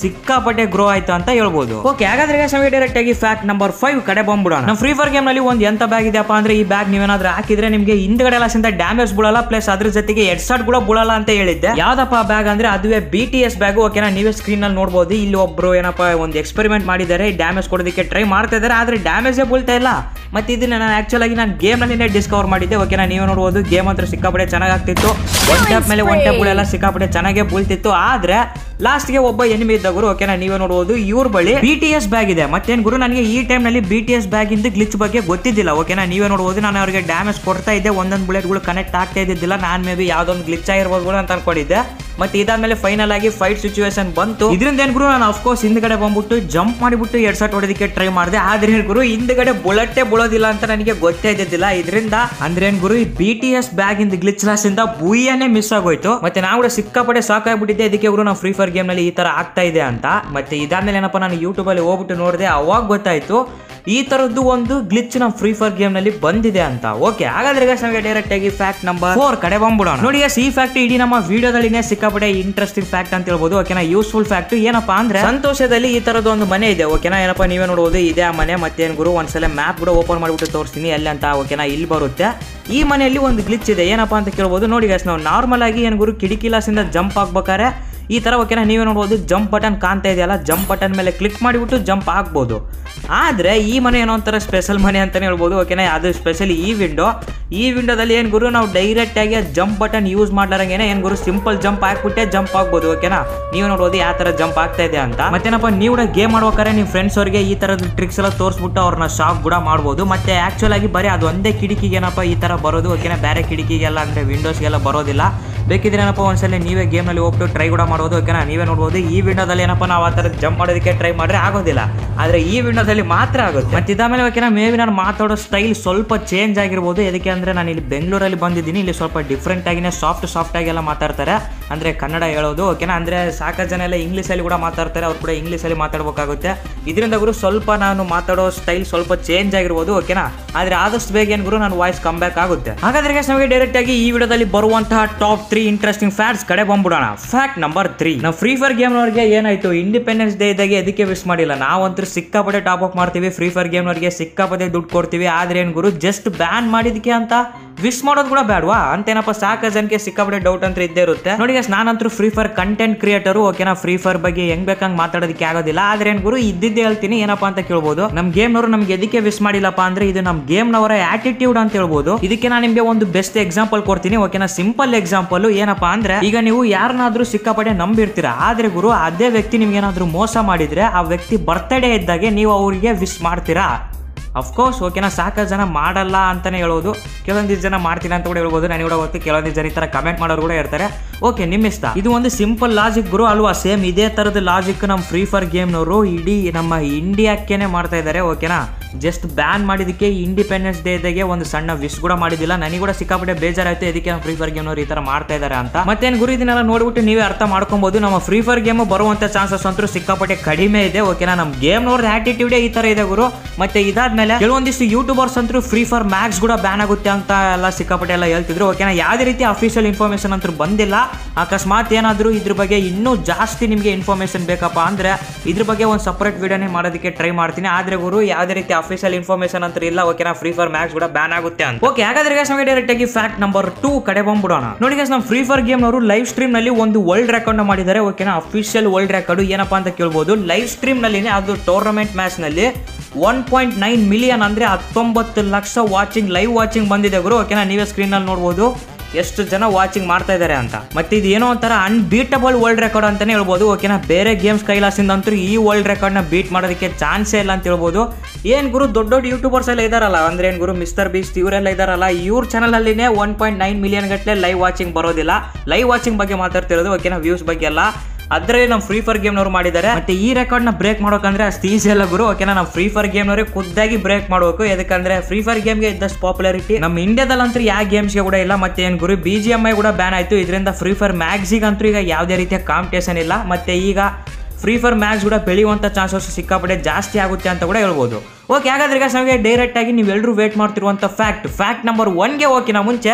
ಸಿಕ್ಕಾಪಟ್ಟೆ ಗ್ರೋ ಆಯ್ತು ಅಂತ ಹೇಳ್ಬೋದು. ಓಕೆ, ಹಾಗಾದ್ರೆ ನಮಗೆ ಡೈರೆಕ್ಟ್ ಆಗಿ ಫ್ಯಾಕ್ಟ್ ನಂಬರ್ ಫೈವ್ ಕಡೆ ಬಂದ್ಬಿಡೋಣ. ನಮ್ಮ ಫ್ರೀ ಫೈರ್ ಗೇಮ್ ನಲ್ಲಿ ಒಂದು ಎಂತ ಬ್ಯಾಗ್ ಇದೆಯಪ್ಪ ಅಂದ್ರೆ ಈ ಬ್ಯಾಗ್ ನೀವೇನಾದ್ರೂ ಹಾಕಿದ್ರೆ ನಿಮಗೆ ಹಿಂದ್ಗಡೆ ಎಲ್ಲ ಸಿಂತ ಡ್ಯಾಮೇಜ್ ಬೀಳಲ್ಲ, ಪ್ಲಸ್ ಅದ್ರ ಜೊತೆಗೆ ಹೆಡ್ ಶಾಟ್ ಕೂಡ ಬೀಳಲ್ಲ ಅಂತ ಹೇಳಿದ್ದೆ. ಯಾವ್ದಪ್ಪ ಬ್ಯಾಗ್ ಅಂದ್ರೆ ಅದುವೇ ಬಿ ಟಿ ಎಸ್ ಬ್ಯಾಗ್. ಓಕೆನಾ, ನೀವೇ ಸ್ಕ್ರೀನ್ ಅಲ್ಲಿ ನೋಡಬಹುದು. ಇಲ್ಲಿ ಒಬ್ರು ಏನಪ್ಪ ಒಂದು ಎಕ್ಸ್ಪೆರಿಮೆಂಟ್ ಮಾಡಿದ್ದಾರೆ, ಡ್ಯಾಮೇಜ್ ಕೊಡೋದಕ್ಕೆ ಟ್ರೈ ಮಾಡ್ತಾ ಇದ್ದಾರೆ, ಆದ್ರೆ ಡ್ಯಾಮೇಜೇ ಬೀಳ್ತಾ ಇಲ್ಲ. ಮತ್ತೆ ಇದನ್ನ ನಾನು ಆಕ್ಚುಲ್ ಆಗಿ ನಾನು ಗೇಮ್ ನಲ್ಲಿ ಡಿಸ್ಕವರ್ ಮಾಡಿದ್ದೆ. ಓಕೆನಾ, ನೀವೇ ನೋಡಬಹುದು ಗೇಮ್ ಅಂತ ಸಿಕ್ಕಾಪಟ್ಟೆ ಚೆನ್ನಾಗಿ ಆಗ್ತಿತ್ತು, ಒನ್ ಟ್ಯಾಪ್ ಮೇಲೆ ಒನ್ ಟ್ಯಾಪ್ ಎಲ್ಲ ಸಿಕ್ಕಾಪಟ್ಟೆ ಚೆನ್ನಾಗೇ ಬೀಳ್ತಿತ್ತು. ಆದ್ರೆ ಲಾಸ್ಟ್ ಗೆ ಒಬ್ಬ ಎನಿಮಿ ಇದ್ದ ಗುರು. ಓಕೆನಾ, ನೀವೇ ನೋಡಬಹುದು ಇವ್ರ ಬಳಿ ಬಿ ಟಿ ಎಸ್ ಬ್ಯಾಗ್ ಇದೆ. ಮತ್ತೇನ್ ಗುರು, ನನಗೆ ಈ ಟೈಮ್ ನಲ್ಲಿ ಬಿ ಟಿ ಎಸ್ ಬ್ಯಾಗ್ ಇಂದ ಗ್ಲಿಚ್ ಬಗ್ಗೆ ಗೊತ್ತಿದ್ದಿಲ್ಲ. ಓಕೆನಾ, ನೀವೇ ನೋಡಬಹುದು ನಾನು ಅವ್ರಿಗೆ ಡ್ಯಾಮೇಜ್ ಕೊಡ್ತಾ ಇದ್ದೆ, ಒಂದೊಂದು ಬುಲೆಟ್ ಗಳು ಕನೆಕ್ಟ್ ಆಗ್ತಾ ಇದ್ದಿದ್ದಿಲ್ಲ. ನಾನು ಮೇ ಬಿ ಯಾವ್ದೊಂದು ಗ್ಲಿಚ್ ಆಗಿರ್ಬೋದು ಅಂತ ಅನ್ಕೊಂಡಿದ್ದೆ. ಮತ್ತೆ ಇದಾದ್ಮೇಲೆ ಫೈನಲ್ ಆಗಿ ಫೈಟ್ ಸಿಚುವೇಶನ್ ಬಂತು. ಇದರಿಂದ ಏನ್ ಗುರು, ನಾನು ಅಫ್ಕೋರ್ಸ್ ಹಿಂದ್ಗಡೆ ಬಂದ್ಬಿಟ್ಟು ಜಂಪ್ ಮಾಡಿಬಿಟ್ಟು ಎರಡ್ ಶಾಟ್ ಹೊಡೆದಕ್ಕೆ ಟ್ರೈ ಮಾಡಿದೆ. ಆದ್ರೆ ಏನ್ ಗುರು, ಹಿಂದ್ಗಡೆ ಬುಲೆಟ್ಟೇ ಬೀಳೋದಿಲ್ಲ ಅಂತ ನನಗೆ ಗೊತ್ತೇ ಇದ್ದಿದ್ದಿಲ್ಲ. ಇದರಿಂದ ಅಂದ್ರೆ ಏನ್ ಗುರು, ಈ ಬಿ ಟಿ ಎಸ್ ಬ್ಯಾಗ್ ಇಂದ ಗ್ಲಿಚ್ ಲಾಸ್ ಇಂದ ಬುಯ್ಯನೇ ಮಿಸ್ ಆಗೋಯ್ತು. ಮತ್ತೆ ನಾವು ಕೂಡ ಸಿಕ್ಕಾಪಟ್ಟೆ ಸಾಕಾಗ್ಬಿಟ್ಟಿದ್ದೆ. ಅದಕ್ಕೆ ಗುರು ನಾವು ಫ್ರೀ ಫೈರ್ ಗೇಮ್ ನಲ್ಲಿ ಈ ತರ ಆಗ್ತಾ ಇದೆ ಅಂತ. ಮತ್ತೆ ಇದಾದ್ಮೇಲೆ ಏನಪ್ಪ ನಾನು ಯೂಟ್ಯೂಬ್ ಅಲ್ಲಿ ಹೋಗ್ಬಿಟ್ಟು ನೋಡಿದೆ, ಅವಾಗ ಗೊತ್ತಾಯ್ತು ಈ ತರದ್ದು ಒಂದು ಗ್ಲಿಚ್ ನಮ್ಮ ಫ್ರೀ ಫೈರ್ ಗೇಮ್ ನಲ್ಲಿ ಬಂದಿದೆ ಅಂತ. ಓಕೆ, ಹಾಗಾದ್ರೆ ನಮಗೆ ಡೈರೆಕ್ಟ್ ಆಗಿ ಫ್ಯಾಕ್ಟ್ ನಂಬರ್ ಫೋರ್ ಕಡೆ ಬಂದ್ಬಿಡೋಣ. ನೋಡಿ ಈ ಫ್ಯಾಕ್ಟ್ ಇಡೀ ನಮ್ಮ ವಿಡಿಯೋದಲ್ಲಿನೇ ಸಿಕ್ಕಾಪಟ್ಟೆ ಇಂಟ್ರೆಸ್ಟಿಂಗ್ ಫ್ಯಾಕ್ಟ್ ಅಂತ ಹೇಳ್ಬೋದು. ಓಕೆನಾ, ಯೂಸ್ಫುಲ್ ಫ್ಯಾಕ್ಟ್ ಏನಪ್ಪಾ ಅಂದ್ರೆ ಸಂತೋಷದಲ್ಲಿ ಈ ತರದ್ದು ಒಂದು ಮನೆ ಇದೆ. ಓಕೆನಾ, ಏನಪ್ಪಾ ನೀವೇ ನೋಡಬಹುದು ಇದೆ ಆ ಮನೆ. ಮತ್ತೇನ್ ಗುರು, ಒಂದ್ಸಲ ಮ್ಯಾಪ್ ಕೂಡ ಓಪನ್ ಮಾಡಿಬಿಟ್ಟು ತೋರಿಸ್ತೀನಿ ಎಲ್ಲಿ ಅಂತ. ಓಕೆನಾ, ಇಲ್ಲಿ ಬರುತ್ತೆ. ಈ ಮನೆಯಲ್ಲಿ ಒಂದು ಗ್ಲಿಚ್ ಇದೆ. ಏನಪ್ಪಾ ಅಂತ ಕೇಳ್ಬೋದು. ನೋಡಿ ಗೈಸ್, ನಾವು ನಾರ್ಮಲ್ ಆಗಿ ಏನ್ ಗುರು ಕಿಟಕಿ ಲಾಸಿಂದ ಜಂಪ್ ಆಗ್ಬೇಕಾರೆ ಈ ತರ ಓಕೆನಾ ನೀವೇ ನೋಡಬಹುದು ಜಂಪ್ ಬಟನ್ ಕಾಣ್ತಾ ಇದೆಯಲ್ಲ, ಜಂಪ್ ಬಟನ್ ಮೇಲೆ ಕ್ಲಿಕ್ ಮಾಡಿಬಿಟ್ಟು ಜಂಪ್ ಆಗ್ಬೋದು. ಆದ್ರೆ ಈ ಮನೆ ಏನೋ ಒಂಥರ ಸ್ಪೆಷಲ್ ಮನೆ ಅಂತಾನೆ ಹೇಳ್ಬೋದು. ಓಕೆನಾ, ಅದು ಸ್ಪೆಷಲಿ ಈ ವಿಂಡೋ ಈ ವಿಂಡೋದಲ್ಲಿ ಏನ್ ಗುರು ನಾವು ಡೈರೆಕ್ಟ್ ಆಗಿ ಜಂಪ್ ಬಟನ್ ಯೂಸ್ ಮಾಡ್ಲಾರಂಗೇನೆ ಏನ್ ಗುರು ಸಿಂಪಲ್ ಜಂಪ್ ಹಾಕ್ಬಿಟ್ಟೆ ಜಂಪ್ ಆಗ್ಬೋದು. ಓಕೆನಾ, ನೀವು ನೋಡ್ಬೋದು ಯಾವ ತರ ಜಂಪ್ ಆಗ್ತಾ ಇದೆ ಅಂತ. ಮತ್ತೇನಪ್ಪ ನೀವು ಕೂಡ ಗೇಮ್ ಮಾಡ್ಬೇಕಾರೆ ನಿಮ್ಮ ಫ್ರೆಂಡ್ಸ್ ಅವರಿಗೆ ಈ ತರದ ಟ್ರಿಕ್ಸ್ ಎಲ್ಲ ತೋರಿಸ್ಬಿಟ್ಟು ಅವ್ರನ್ನ ಶಾಕ್ ಕೂಡ ಮಾಡ್ಬೋದು. ಮತ್ತೆ ಆಕ್ಚುಲ್ ಆಗಿ ಬರೀ ಅದು ಒಂದೇ ಕಿಟಕಿಗೆ ಏನಪ್ಪ ಈ ತರ ಬರೋದು. ಓಕೆನಾ, ಬೇರೆ ಕಿಟಕಿಗೆಲ್ಲ ಅಂದ್ರೆ ವಿಂಡೋಸ್ಗೆಲ್ಲ ಬರೋದಿಲ್ಲ. ಬೇಕಿದ್ರೆ ಏನಪ್ಪ ಒಂದ್ಸಲ ನೀವೇ ಗೇಮ್ ನಲ್ಲಿ ಹೋಗ್ಬಿಟ್ಟು ಟ್ರೈ ಕೂಡ ಮಾಡ್ಬೋದು. ಓಕೆನಾ, ನೀವೇ ನೋಡ್ಬೋದು ಈ ವಿಂಡೋದಲ್ಲಿ ಏನಪ್ಪ ನಾವು ಆ ತರ ಜಂಪ್ ಮಾಡೋದಕ್ಕೆ ಟ್ರೈ ಮಾಡ್ರೆ ಆಗೋದಿಲ್ಲ, ಆದ್ರೆ ಈ ವಿಂಡೋದಲ್ಲಿ ಮಾತ್ರ ಆಗುತ್ತೆ. ಮತ್ತೆ ಇದಾದ್ಮೇಲೆ ಓಕೆನಾ ಮೇ ಬಿ ನಾನು ಮಾತಾಡೋ ಸ್ಟೈಲ್ ಸ್ವಲ್ಪ ಚೇಂಜ್ ಆಗಿರ್ಬೋದು. ಅದಕ್ಕೆ ಅಂದ್ರೆ ನಾನು ಇಲ್ಲಿ ಬೆಂಗಳೂರಲ್ಲಿ ಬಂದಿದ್ದೀನಿ. ಇಲ್ಲಿ ಸ್ವಲ್ಪ ಡಿಫ್ರೆಂಟ್ ಆಗಿನೇ ಸಾಫ್ಟ್ ಸಾಫ್ಟ್ ಆಗಿ ಎಲ್ಲ ಮಾತಾಡ್ತಾರೆ, ಅಂದ್ರೆ ಕನ್ನಡ ಹೇಳೋದು. ಓಕೆನಾ, ಅಂದ್ರೆ ಸಾಕಷ್ಟು ಜನ ಎಲ್ಲ ಇಂಗ್ಲೀಷ್ ಅಲ್ಲಿ ಕೂಡ ಮಾತಾಡ್ತಾರೆ, ಅವ್ರು ಕೂಡ ಇಂಗ್ಲೀಷ್ ಅಲ್ಲಿ ಮಾತಾಡ್ಬೇಕಾಗುತ್ತೆ. ಇದರಿಂದ ಗುರು ಸ್ವಲ್ಪ ನಾನು ಮಾತಾಡೋ ಸ್ಟೈಲ್ ಸ್ವಲ್ಪ ಚೇಂಜ್ ಆಗಿರ್ಬೋದು. ಓಕೆನಾ, ಆದ್ರೆ ಆದಷ್ಟು ಬೇಗ ಏನ್ ಗುರು ನಾನು ವಾಯ್ಸ್ ಕಮ್ ಬ್ಯಾಕ್ ಆಗುತ್ತೆ. ಹಾಗಾದ್ರೆ ನಮಗೆ ಡೈರೆಕ್ಟ್ ಆಗಿ ಈ ವಿಡಿಯೋದಲ್ಲಿ ಬರುವಂತಹ ಟಾಪ್ ತ್ರೀ ಇಂಟ್ರೆಸ್ಟಿಂಗ್ ಫ್ಯಾಕ್ಟ್ಸ್ ಕಡೆ ಬಂದ್ಬಿಡೋಣ. ಫ್ಯಾಕ್ಟ್ ನಂಬರ್ ತ್ರೀ, ನಾವು ಫ್ರೀ ಫೈರ್ ಗೇಮ್ ನವರಿಗೆ ಏನಾಯ್ತು ಇಂಡಿಪೆಂಡೆನ್ಸ್ ಡೇ ಇದ್ದಾಗೆ ಅದಕ್ಕೆ ವಿಶ್ ಮಾಡಿಲ್ಲ. ನಾವಂತೂ ಸಿಕ್ಕಾಪಟ್ಟೆ ಟಾಪ್ ಅಪ್ ಮಾಡ್ತೀವಿ, ಫ್ರೀ ಫೈರ್ ಗೇಮ್ ನವರಿಗೆ ಸಿಕ್ಕಾಪಟ್ಟೆ ದುಡ್ಡು ಕೊಡ್ತೀವಿ. ಆದ್ರೆ ಏನ್ ಗುರು ಜಸ್ಟ್ ಬ್ಯಾನ್ ಮಾಡಿದಕ್ಕೆ ಅಂತ ವಿಶ್ ಮಾಡೋದು ಕೂಡ ಬೇಡವಾ ಅಂತೇನಪ್ಪ ಸಾಕಷ್ಟು ಜನಕ್ಕೆ ಸಿಕ್ಕಾಪಟ್ಟೆ ಡೌಟ್ ಅಂತ ಇದ್ದೇ ಇರುತ್ತೆ. ನೋಡಿ ಗೈಸ್, ನಾನಂತೂ ಫ್ರೀ ಫೈರ್ ಕಂಟೆಂಟ್ ಕ್ರಿಯೇಟರು. ಓಕೆನಾ, ಫ್ರೀ ಫೈರ್ ಬಗ್ಗೆ ಹೆಂಗ್ ಬೇಕಂಗ್ ಮಾತಾಡೋದಕ್ಕೆ ಆಗೋದಿಲ್ಲ. ಆದ್ರೆ ಏನ್ ಗುರು ಇದ್ದಿದ್ದೇ ಹೇಳ್ತೀನಿ. ಏನಪ್ಪಾ ಅಂತ ಕೇಳ್ಬೋದು, ನಮ್ ಗೇಮ್ ನವರು ನಮ್ಗೆ ಎದಕ್ಕೆ ವಿಶ್ ಮಾಡಿಲ್ಲಪ್ಪ ಅಂದ್ರೆ ಇದು ನಮ್ ಗೇಮ್ ನವರ ಆಟಿಟ್ಯೂಡ್ ಅಂತ ಹೇಳ್ಬೋದು. ಇದಕ್ಕೆ ನಾನು ನಿಮ್ಗೆ ಒಂದು ಬೆಸ್ಟ್ ಎಕ್ಸಾಂಪಲ್ ಕೊಡ್ತೀನಿ. ಓಕೆನಾ, ಸಿಂಪಲ್ ಎಕ್ಸಾಂಪಲ್ ಏನಪ್ಪಾ ಅಂದ್ರೆ ಈಗ ನೀವು ಯಾರನ್ನಾದ್ರೂ ಸಿಕ್ಕಾಪಟ್ಟೆ ನಂಬಿರ್ತೀರಾ, ಆದ್ರೆ ಗುರು ಅದೇ ವ್ಯಕ್ತಿ ನಿಮ್ಗೆ ಏನಾದ್ರೂ ಮೋಸ ಮಾಡಿದ್ರೆ ಆ ವ್ಯಕ್ತಿ ಬರ್ತ್ಡೇ ಇದ್ದಾಗೆ ನೀವು ಅವರಿಗೆ ವಿಶ್ ಮಾಡ್ತೀರಾ? ಅಫ್ಕೋರ್ಸ್ ಓಕೆನಾ, ಸಾಕಷ್ಟು ಜನ ಮಾಡಲ್ಲ ಅಂತಾನೆ ಹೇಳೋದು, ಕೆಲವೊಂದಿಷ್ಟು ಜನ ಮಾಡ್ತೀನಿ ಅಂತ ಕೂಡ ಹೇಳ್ಬೋದು. ನಾನು ಕೂಡ ಗೊತ್ತು ಕೆಲವೊಂದಿಷ್ಟು ಜನ ಈ ತರ ಕಮೆಂಟ್ ಮಾಡೋರು ಕೂಡ ಇರ್ತಾರೆ. ಓಕೆ, ನಿಮ್ಮ ಇಷ್ಟ. ಇದು ಒಂದು ಸಿಂಪಲ್ ಲಾಜಿಕ್ ಗುರು ಅಲ್ವಾ? ಸೇಮ್ ಇದೇ ತರದ ಲಾಜಿಕ್ ನಮ್ಮ ಫ್ರೀ ಫೈರ್ ಗೇಮ್ನವರು ಇಡೀ ನಮ್ಮ ಇಂಡಿಯಾಕ್ಕೇನೆ ಮಾಡ್ತಾ ಇದ್ದಾರೆ. ಓಕೆನಾ, ಜಸ್ಟ್ ಬ್ಯಾನ್ ಮಾಡಿದಕ್ಕೆ ಇಂಡಿಪೆಂಡೆನ್ಸ್ ಡೇ ದಾಗೆ ಒಂದು ಸಣ್ಣ ವಿಶ್ ಕೂಡ ಮಾಡಿದಿಲ್ಲ. ನನಗೆ ಕೂಡ ಸಿಕ್ಕಾಪಟ್ಟೆ ಬೇಜಾರಾಯ್ತು ಇದಕ್ಕೆ ನಮ್ಮ ಫ್ರೀ ಫೈರ್ ಗೇಮ್ನವರು ಈ ತರ ಮಾಡ್ತಾ ಇದ್ದಾರೆ ಅಂತ. ಮತ್ತೇನ್ ಗುರು ಇದನ್ನೆಲ್ಲ ನೋಡ್ಬಿಟ್ಟು ನೀವೇ ಅರ್ಥ ಮಾಡ್ಕೊಬಹುದು, ನಮ್ಮ ಫ್ರೀ ಫೈರ್ ಗೇಮ್ ಬರುವಂತ ಚಾನ್ಸಸ್ ಅಂತೂ ಸಿಕ್ಕಾಪಟ್ಟೆ ಕಡಿಮೆ ಇದೆ. ಓಕೆನಾ, ನಮ್ಮ ಗೇಮ್ನವ್ರ ಆಟಿಟ್ಯೂಡ್ ಈ ತರ ಇದೆ ಗುರು. ಮತ್ತೆ ಇದಾದ್ಮೇಲೆ ಕೆಲವೊಂದಿಷ್ಟು ಯೂಟ್ಯೂಬರ್ಸ್ ಅಂತೂ ಫ್ರೀ ಫೈರ್ ಮ್ಯಾಕ್ಸ್ ಕೂಡ ಬ್ಯಾನ್ ಆಗುತ್ತೆ ಅಂತ ಎಲ್ಲ ಸಿಕ್ಕಾಪಟ್ಟೆ ಎಲ್ಲ ಹೇಳ್ತಿದ್ರು. ಓಕೆನಾ, ಯಾವುದೇ ರೀತಿ ಅಫಿಷಿಯಲ್ ಇನ್ಫಾರ್ಮೇಶನ್ ಅಂತೂ ಬಂದಿಲ್ಲ. ಅಕಸ್ಮಾತ್ ಏನಾದ್ರು ಇದ್ರ ಬಗ್ಗೆ ಇನ್ನೂ ಜಾಸ್ತಿ ನಿಮಗೆ ಇನ್ಫಾರ್ಮೇಶನ್ ಬೇಕಪ್ಪ ಅಂದ್ರೆ ಇದ್ರ ಬಗ್ಗೆ ಒಂದು ಸಪರೇಟ್ ವಿಡಿಯೋನೇ ಮಾಡೋದಕ್ಕೆ ಟ್ರೈ ಮಾಡ್ತೀನಿ. ಆದ್ರೆ ಗುರು ಯಾವುದೇ ರೀತಿ ಅಫಿಷಿಯಲ್ ಇನ್ಫಾರ್ಮೇಶನ್ ಅಂತ ಇಲ್ಲ. ಓಕೆನಾ, ಫ್ರೀ ಫೈರ್ ಮ್ಯಾಕ್ಸ್ ಕೂಡ ಬ್ಯಾನ್ ಆಗುತ್ತೆ ಅಂತ. ಓಕೆ, ಹಾಗಾದ್ರೆ ಗೈಸ್ ನಮಗೆ ಡೈರೆಕ್ಟ್ ಆಗಿ ಫ್ಯಾಕ್ಟ್ ನಂಬರ್ ಟೂ ಕಡೆ ಬಂದ್ಬಿಡೋಣ. ನೋಡಿ ಗೈಸ್, ನಮ್ಮ ಫ್ರೀ ಫೈರ್ ಗೇಮ್ ಅವರು ಲೈವ್ ಸ್ಟ್ರೀಮ್ ನಲ್ಲಿ ಒಂದು ವರ್ಲ್ಡ್ ರೆಕಾರ್ಡ್ ಮಾಡಿದ್ದಾರೆ. ಓಕೆನಾ, ಅಫಿಷಿಯಲ್ ವರ್ಲ್ಡ್ ರೆಕಾರ್ಡ್ ಏನಪ್ಪಾ ಅಂತ ಕೇಳ್ಬೋದು. ಲೈವ್ ಸ್ಟ್ರೀಮ್ ನಲ್ಲಿ ಅದು ಟೂರ್ನಮೆಂಟ್ ಮ್ಯಾಚ್ ನಲ್ಲಿ ಒನ್ ಪಾಯಿಂಟ್ ನೈನ್ ಮಿಲಿಯನ್ ಅಂದ್ರೆ ಹತ್ತೊಂಬತ್ತು ಲಕ್ಷ ವಾಚಿಂಗ್ ಲೈವ್ ವಾಚಿಂಗ್ ಬಂದಿದೆ ಗುರು. ಓಕೆನಾ, ನೀವೇ ಸ್ಕ್ರೀನ್ ಅಲ್ಲಿ ನೋಡಬಹುದು ಎಷ್ಟು ಜನ ವಾಚಿಂಗ್ ಮಾಡ್ತಾ ಇದ್ದಾರೆ ಅಂತ. ಮತ್ತೆ ಇದು ಏನೋ ಒಂಥರ ಅನ್ಬೀಟಬಲ್ ವರ್ಲ್ಡ್ ರೆಕಾರ್ಡ್ ಅಂತಾನೆ ಹೇಳ್ಬೋದು. ಓಕೆನಾ, ಬೇರೆ ಗೇಮ್ಸ್ ಕೈಲಾಸಿಂದ ಅಂತೂ ಈ ವರ್ಲ್ಡ್ ರೆಕಾರ್ಡ್ ನ ಬೀಟ್ ಮಾಡೋದಕ್ಕೆ ಚಾನ್ಸೇ ಇಲ್ಲ ಅಂತ ಹೇಳ್ಬೋದು. ಏನ್ ಗುರು ದೊಡ್ಡ ದೊಡ್ಡ ಯೂಟ್ಯೂಬರ್ಸ್ ಎಲ್ಲ ಇದಾರಲ್ಲ, ಅಂದ್ರೆ ಏನ್ ಗುರು ಮಿಸ್ಟರ್ ಬೀಸ್ಟ್ ಇವರೆಲ್ಲ ಇದಾರಲ್ಲ, ಇವ್ರ ಚಾನಲ್ ಅಲ್ಲಿನೇ ಒನ್ ಪಾಯಿಂಟ್ ನೈನ್ ಮಿಲಿಯನ್ ಗಟ್ಟಲೆ ಲೈವ್ ವಾಚಿಂಗ್ ಬರೋದಿಲ್ಲ. ಲೈವ್ ವಾಚಿಂಗ್ ಬಗ್ಗೆ ಮಾತಾಡ್ತಿರೋದು. ಓಕೆನಾ, ವ್ಯೂಸ್ ಬಗ್ಗೆ ಅಲ್ಲ. ಅದ್ರಲ್ಲಿ ನಮ್ಮ ಫ್ರೀ ಫೈರ್ ಗೇಮ್ನವರು ಮಾಡಿದ್ದಾರೆ. ಮತ್ತೆ ಈ ರೆಕಾರ್ಡ್ ನ ಬ್ರೇಕ್ ಮಾಡೋಕಂದ್ರೆ ಅಷ್ಟು ಈಸಿ ಅಲ್ಲ ಗುರು. ಓಕೆನಾ, ನಾವು ಫ್ರೀ ಫೈರ್ ಗೇಮ್ನವರೇ ಖುದ್ದಾಗಿ ಬ್ರೇಕ್ ಮಾಡಬೇಕು. ಯಾಕಂದ್ರೆ ಫ್ರೀ ಫೈರ್ ಗೇಮ್ಗೆ ಇದ್ದಷ್ಟು ಪಾಪ್ಯುಲಾರಿಟಿ ನಮ್ಮ ಇಂಡಿಯಾದಲ್ಲಂತೂ ಯಾವ ಗೇಮ್ಸ್ಗೆ ಕೂಡ ಇಲ್ಲ. ಮತ್ತೆ ಏನ್ ಗುರು ಬಿ ಜಿ ಎಂ ಐ ಕೂಡ ಬ್ಯಾನ್ ಆಯ್ತು. ಇದರಿಂದ ಫ್ರೀ ಫೈರ್ ಮ್ಯಾಕ್ಸಿಗಂತೂ ಈಗ ಯಾವುದೇ ರೀತಿಯ ಕಾಂಪಿಟೇಷನ್ ಇಲ್ಲ. ಮತ್ತೆ ಈಗ ಫ್ರೀ ಫೈರ್ ಮ್ಯಾಕ್ಸ್ ಕೂಡ ಬೆಳೆಯುವಂತ ಚಾನ್ಸಸ್ ಸಿಕ್ಕಾಪಟ್ಟೆ ಜಾಸ್ತಿ ಆಗುತ್ತೆ ಅಂತ ಕೂಡ ಹೇಳ್ಬೋದು. ಓಕೆ, ಹಾಗಾದ್ರೆ ನಮಗೆ ಡೈರೆಕ್ಟ್ ಆಗಿ ನೀವೆಲ್ಲರೂ ವೇಟ್ ಮಾಡ್ತಿರುವಂತ ಫ್ಯಾಕ್ಟ್ ಫ್ಯಾಕ್ಟ್ ನಂಬರ್ ಒನ್ಗೆ ಹೋಗಿನ ಮುಂಚೆ